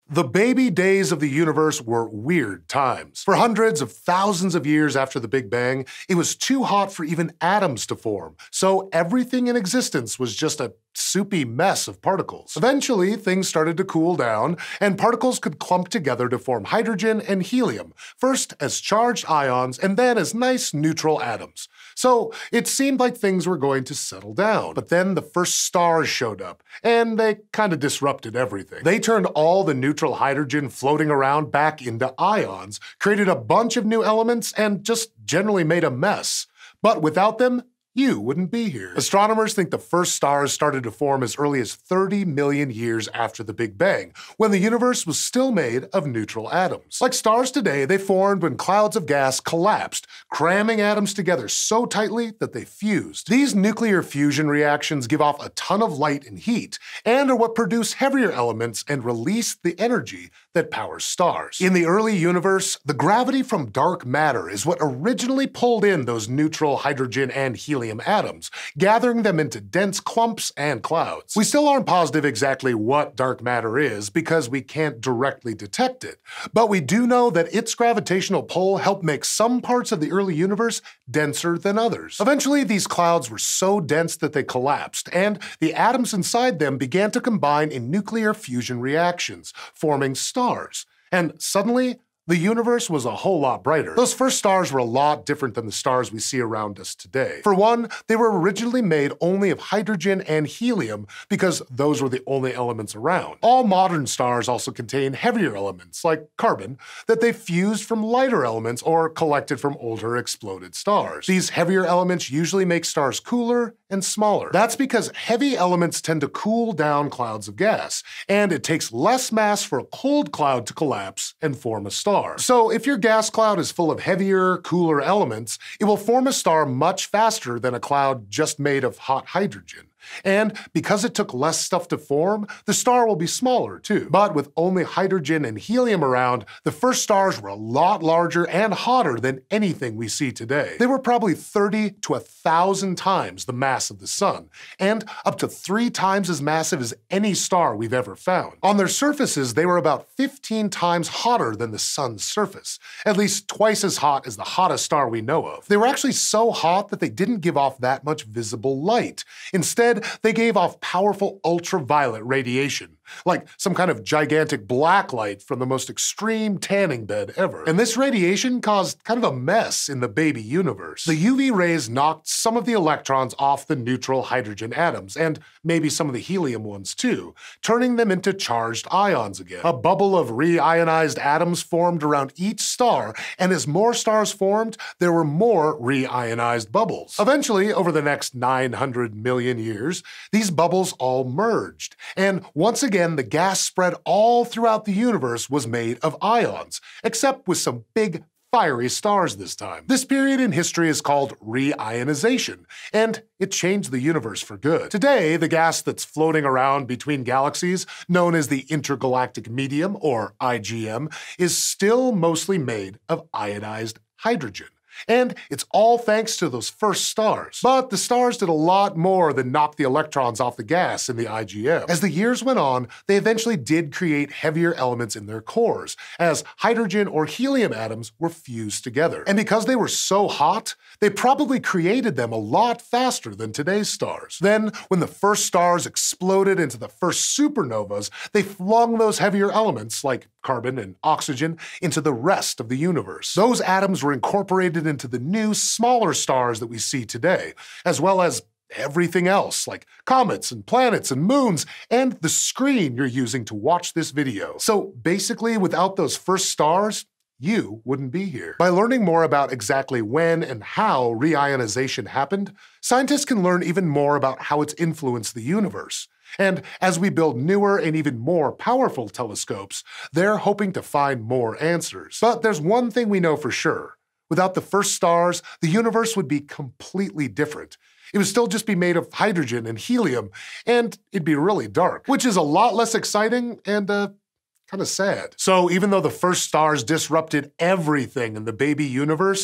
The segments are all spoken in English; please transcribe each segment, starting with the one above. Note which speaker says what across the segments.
Speaker 1: The baby days of the universe were weird times. For hundreds of thousands of years after the Big Bang, it was too hot for even atoms to form, so everything in existence was just a soupy mess of particles. Eventually, things started to cool down, and particles could clump together to form hydrogen and helium, first as charged ions and then as nice neutral atoms. So it seemed like things were going to settle down. But then the first stars showed up, and they kind of disrupted everything. They turned all the neutral hydrogen floating around back into ions, created a bunch of new elements, and just generally made a mess. But without them, you wouldn't be here. Astronomers think the first stars started to form as early as 30 million years after the Big Bang, when the universe was still made of neutral atoms. Like stars today, they formed when clouds of gas collapsed, cramming atoms together so tightly that they fused. These nuclear fusion reactions give off a ton of light and heat, and are what produce heavier elements and release the energy that powers stars. In the early universe, the gravity from dark matter is what originally pulled in those neutral hydrogen and helium atoms, gathering them into dense clumps and clouds. We still aren't positive exactly what dark matter is because we can't directly detect it, but we do know that its gravitational pull helped make some parts of the early universe denser than others. Eventually, these clouds were so dense that they collapsed, and the atoms inside them began to combine in nuclear fusion reactions, forming stars. And suddenly, the universe was a whole lot brighter. Those first stars were a lot different than the stars we see around us today. For one, they were originally made only of hydrogen and helium because those were the only elements around. All modern stars also contain heavier elements, like carbon, that they fused from lighter elements or collected from older exploded stars. These heavier elements usually make stars cooler and smaller. That's because heavy elements tend to cool down clouds of gas, and it takes less mass for a cold cloud to collapse and form a star. So if your gas cloud is full of heavier, cooler elements, it will form a star much faster than a cloud just made of hot hydrogen. And because it took less stuff to form, the star will be smaller too. But with only hydrogen and helium around, the first stars were a lot larger and hotter than anything we see today. They were probably 30 to 1,000 times the mass of the sun, and up to 3 times as massive as any star we've ever found. On their surfaces, they were about 15 times hotter than the sun's surface, at least twice as hot as the hottest star we know of. They were actually so hot that they didn't give off that much visible light. Instead, they gave off powerful ultraviolet radiation, like some kind of gigantic black light from the most extreme tanning bed ever. And this radiation caused kind of a mess in the baby universe. The UV rays knocked some of the electrons off the neutral hydrogen atoms, and maybe some of the helium ones too, turning them into charged ions again. A bubble of reionized atoms formed around each star, and as more stars formed, there were more reionized bubbles. Eventually, over the next 900 million years, these bubbles all merged, and once again, the gas spread all throughout the universe was made of ions, except with some big, fiery stars this time. This period in history is called reionization, and it changed the universe for good. Today, the gas that's floating around between galaxies, known as the intergalactic medium, or IgM, is still mostly made of ionized hydrogen. And it's all thanks to those first stars. But the stars did a lot more than knock the electrons off the gas in the IgM. As the years went on, they eventually did create heavier elements in their cores, as hydrogen or helium atoms were fused together. And because they were so hot, they probably created them a lot faster than today's stars. Then, when the first stars exploded into the first supernovas, they flung those heavier elements, like carbon and oxygen, into the rest of the universe. Those atoms were incorporated into the new, smaller stars that we see today, as well as everything else, like comets and planets and moons, and the screen you're using to watch this video. So basically, without those first stars, you wouldn't be here. By learning more about exactly when and how reionization happened, scientists can learn even more about how it's influenced the universe. And as we build newer and even more powerful telescopes, they're hoping to find more answers. But there's one thing we know for sure. Without the first stars, the universe would be completely different. It would still just be made of hydrogen and helium, and it'd be really dark, which is a lot less exciting and, kind of sad. So even though the first stars disrupted everything in the baby universe,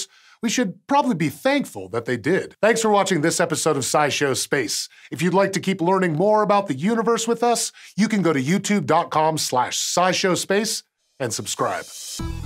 Speaker 1: We should probably be thankful that they did. Thanks for watching this episode of SciShow Space. If you'd like to keep learning more about the universe with us, you can go to youtube.com/SciShowSpace and subscribe.